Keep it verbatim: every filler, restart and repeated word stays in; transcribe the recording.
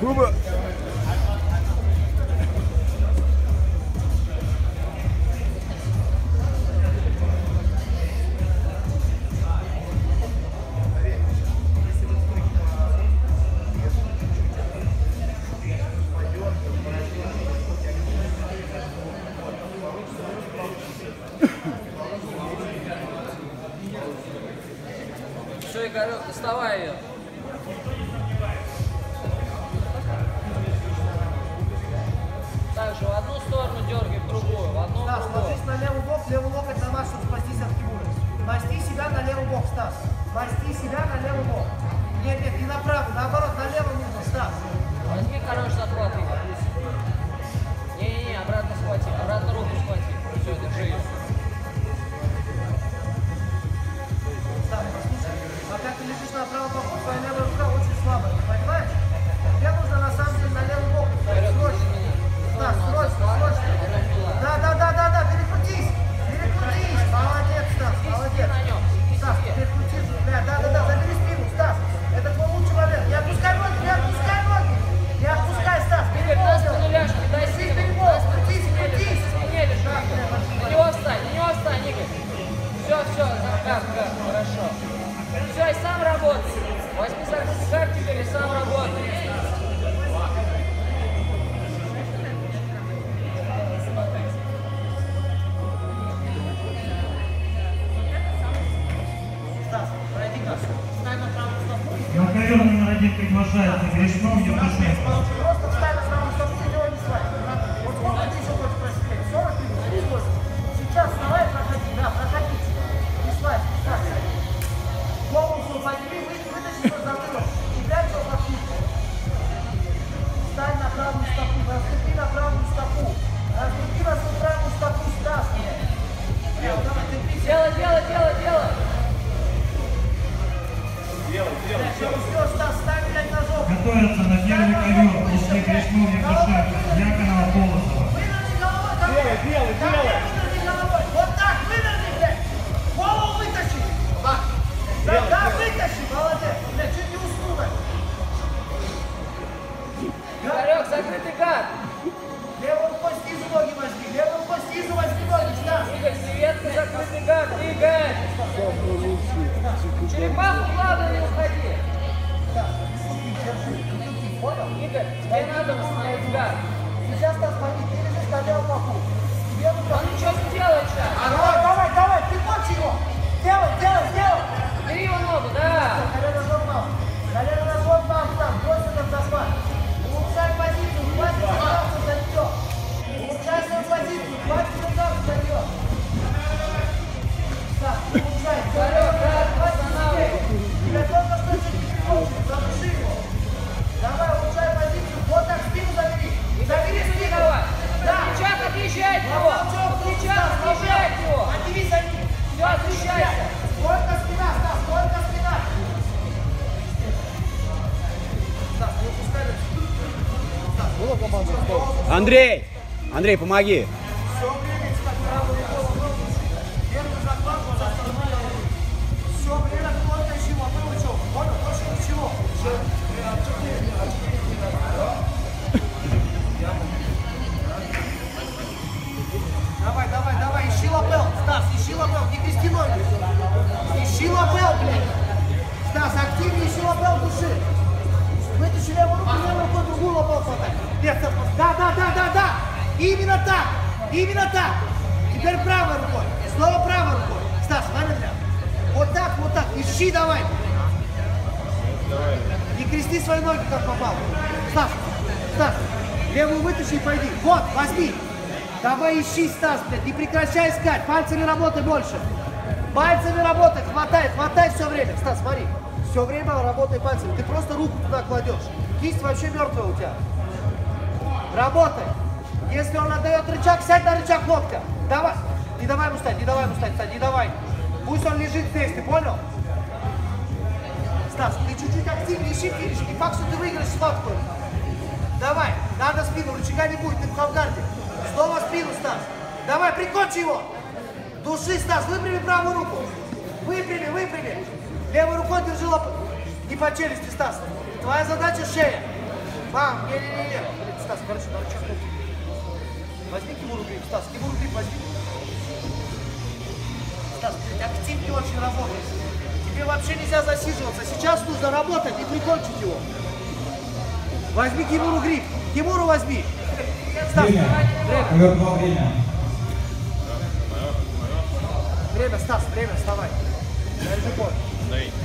Куба. Все, Игорек, доставай ее. Также в одну сторону дергай, в другую, в одну, Стас, в другую. ложись на левый бок, левый локоть на вас, чтобы спастись от фигуры. Масти себя на левый бок, Стас. Масти себя на левый бок. Нет, нет, не на правый, наоборот, на левый нужно, Стас. Возьми хороший захват, Игорь. Не-не-не, обратно схвати, обратно руку схвати. Все, держи ее. Стас, послушай, пока ты лежишь на правом боку, твоя левая рука очень слабая, ты понимаешь? Тебе нужно на самом деле на левый бок. Срочно. Стас, срочно, срочно. Да, да, да, да, да, перекрутись. Перекрутись. Молодец, Стас, молодец. Стас, перекрутись. Да, да, да, да, забери спину, Стас. Это твой лучший момент. Не отпускай ноги, не отпускай ноги. Не отпускай, Стас. Игорь, на спину ляжь, не дай Крутись, спину. перебор, На спину, крутись, спине лежи, крутись. спине лежи, Игорь. На него встань, на него встань, Игорь. Все, все, как, как, хорошо. Все, и сам работай. Возьми закрытый карт теперь и сам работай. Стас, пройди как. Встань на правую стопу. На ковер номер один приглашается Гришнов Евтушенко. Просто встань на правую стопу, ты его не слазь. Вот сколько ты еще хочешь просидеть? сорок минут? тридцать восемь? Сейчас вставай, проходи, да, проходи. Не слазь, так. Голову свою подними, вытащи свой затылок. И глянь, что подпишешь. Встань на правую стопу, разгруби на правую стопу. Разгруби на свою правую стопу, Стас. Давай, ты пишешь. Делай, делай, делай, делай. Делай, делай, делай. Все, Стас, встань, блядь, ножом. Готовятся на первый ковер после Гришнов Евтушенко, Яконова, Колосова. Выверни головой, ко мне. Делай, делай, Ко мне делай. выверни головой. Вот так, выверни, блядь. Голову вытащи. Да, да, да, вытащи, молодец. Блядь, чуть не уснул, блядь. Игорек, закрытый карт. Левой рукой снизу ноги возьми, левой рукой снизу возьми ноги, Стас. Игорь, Светка, закрытый карт. Игорь. Черепаху, главное, не уходи. Понял? Игорь, тебе надо восстановить карт. Сейчас, Стас, смотри, ты лежишь на левом боку. Тебе нужно... Он ничего не делает сейчас. Давай, давай, давай, прикончи его. Делай, делай, делай. Бери его ногу, да. Колено зажал. Колено зажал, там, там, брось этот захват. Улучшай позицию, хватит удаться за нее. Улучшай свою позицию, хватит удаться за нее. Так, улучшай. Игорек, карт, восстанавливай. Тебя только что чуть не прикончили, задуши его. Давай, улучшай позицию, вот так спину забери. Забери спину. Давай. Да. Плечак отъезжай от него. Плечак отъезжай от него. Подними за ним. Все, отъезжайся. Сколько спина, Стас, сколько спина? Стас, не упускай. Андрей! Андрей, помоги! Все время искать правую руку. Первый захват, вот за стороной левой. Все время только чего, выучил. Понял? Больше ничего. Давай, давай, давай, ищи лапел. Стас, ищи лапел, не крести ноги. Ищи лапел, блядь. Стас, активнее ищи лапел души. Вытащи левую руку, левую руку, другую лапел хватай. Нет, Стас, да, да, да, да, да. Именно так, именно так. Теперь правой рукой, снова правой рукой. Стас, смотри, блядь. Вот так, вот так, ищи давай. Не крести свои ноги, как попал. Стас, Стас, левую вытащи и пойди. Вот, возьми. Давай ищи, Стас, блядь, не прекращай искать. Пальцами работай больше. Пальцами работай, хватай, хватай все время. Стас, смотри, все время работай пальцами. Ты просто руку туда кладешь. Кисть вообще мертвая у тебя. Работай. Если он отдает рычаг, сядь на рычаг локтя. Давай. Не давай ему встать, не давай ему встать, встать, не давай. Пусть он лежит здесь, ты понял? Стас, ты чуть-чуть активнее ищи финиш. Не факт, что ты выиграешь схватку. Давай, надо спину, рычага не будет, ты в халгарде. Снова спину, Стас. Давай, прикончи его. Души, Стас, выпрями правую руку. Выпрями, выпрями. Левой рукой держи лоб. Не по челюсти, Стас. Твоя задача шея. Мам, не-не-не. Блин, Стас, короче, дурачок. Возьми Тимуру грипп, Стас, Тимуру грипп возьми. Стас, блядь, активнее очень работает. Тебе вообще нельзя засиживаться. Сейчас нужно работать и прикончить его. Возьми Тимуру грипп. Тимуру возьми. Стас, Время. время. Ковер два, время. Время, Стас, время, вставай. Держи бой.